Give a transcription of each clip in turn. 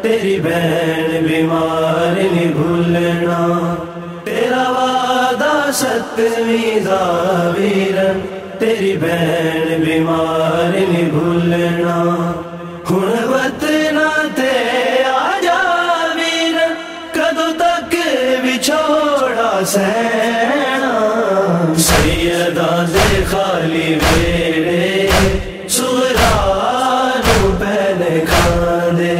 تیری بہن بیمار نہیں بھولنا، تیرا وعدہ ستویں دا ویرن، تیری بہن بیمار نہیں بھولنا، ہن وطنا تے آ جا ویرن، کدوں تک وچھوڑا سہنا، سیداں دے خالی ویڑے سغرا نو پہن کھاندے،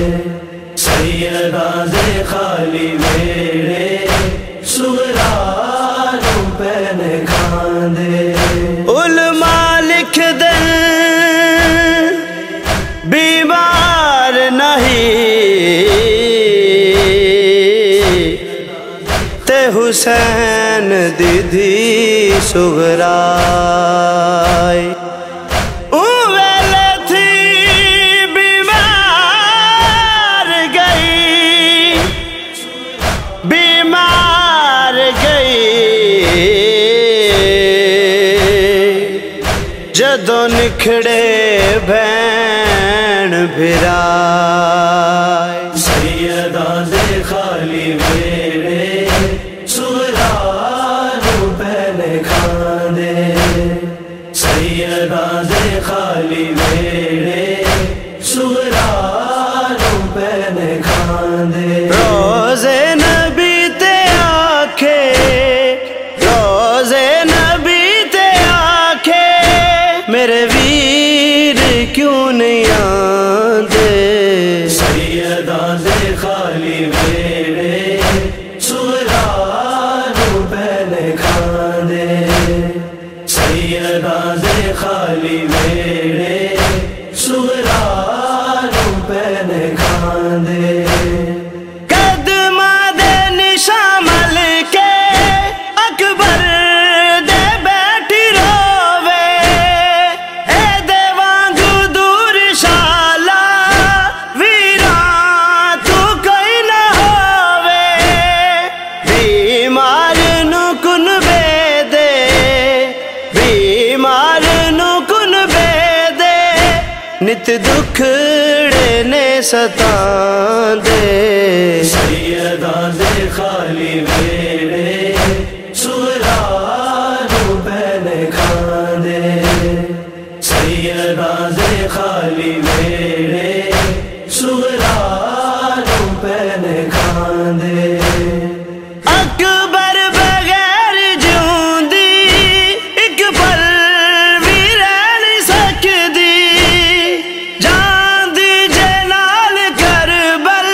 سیداں دے خالی ویڑے سغرا نو پہن کھاندے، علماء لکھ دن بیمار نہیں تے حسین دی سغرا جدوں نکھڑے بہن بھرائے، سیداں دے خالی ویڑے سغرا نو پہن کھاندے، سیداں دے خالی ویڑے سغرا نو پہن کھاندے، روزے نبی تے آکھے، روزے نبی تے آکھے میرے ویر کیوں نہیں آندے، سیداں دے خالی ویڑے سغرا نو پہن کھاندے، سیداں دے خالی ویڑے سغرا نو پہن کھاندے، قدماں دے نشان مل کے اکبر دے بیٹھی رووے، اے دے وانگو دور شالا ویراں تو کوئی نہ ہووے، بیمار نو کن بے دے، بیمار نو کن بے دے، نت دکھڑے نے ستاندے، سیداں دے خالی ویڑے سغرا نو پہن کھاندے، سیداں دے خالی ویڑے سغرا نو پہن کھاندے، اکبر بغیر جیوندی ایک پل بھی رہ نہیں سکدی، جان دی جے نال کربل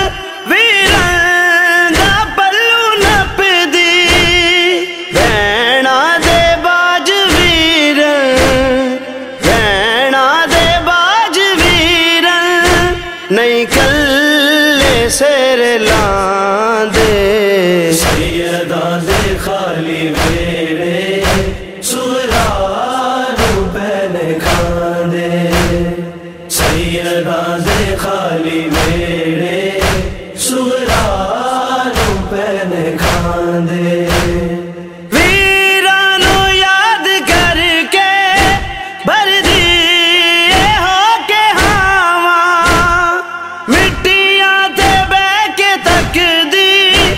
ویراں دا پلو نپدی، بہناں دے باج ویرن، بہناں دے باج ویرن نہیں کلے سیر لاندے، سیداں دے خالی ویڑے سغرا نو پہن کھاندے، سیداں دے خالی ویڑے سغرا نو پہن کھاندے، ویراں نو یاد کر کے بھردی ہو کے ہاواں، مٹیاں تے بہ کے تکدی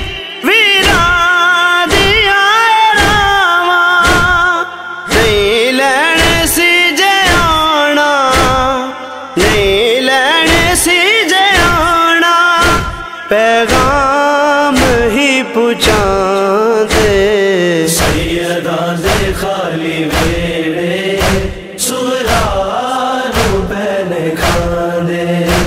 ویراں دیاں راواں، نہیں لین سی جے آنا، نہیں لین سی جے آنا، پیغام ہی پہنچاندے، سیداں دے خالی ویڑے سغرا نو پہن کھاندے،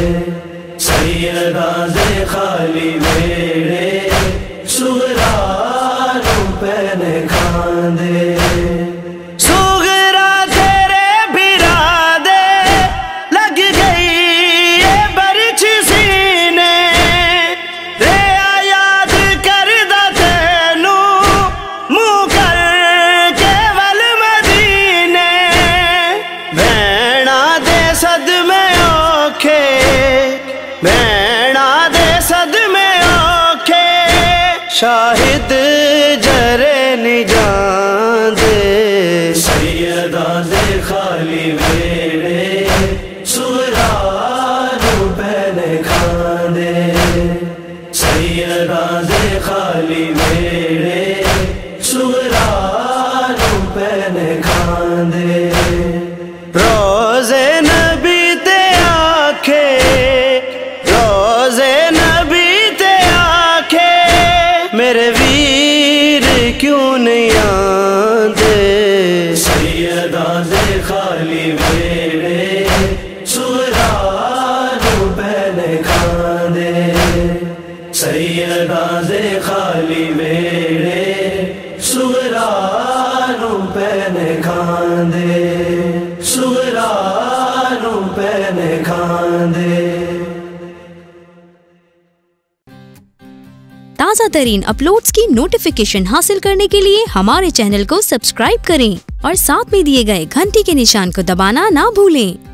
سیداں دے خالی ویڑے سغرا نو پہن کھاندے، سغرا تیرے بھرا دے لگ گئی یہ برچ سینے، ریا یاد کردہ تینوں منہ کر کے ول مدینے، بہناں دے صدمے اوکھے، بہناں دے صدمے اوکھے، شاہد جرے نہیں جاندے، سیداں دے خالی ویڑے سغرا نو پہن کھاندے، سیداں دے خالی ویڑے سغرا نو پہنے کھاندے روزے نبی تے آکھے روزے نبی تے آکھے میرے ویر کیوں نہیں آندے سیداں دے خالی ویڑے سغرا نو پہنے کھاندے سیداں دے خالی ویڑے سغرا نو پہنے کھاندے سغرا نو پہنے کھاندے تازہ ترین اپلوڈز کی نوٹیفیکیشن حاصل کرنے کے لیے ہمارے چینل کو سبسکرائب کریں اور ساتھ میں دیے گئے گھنٹی کے نشان کو دبانا نہ بھولیں۔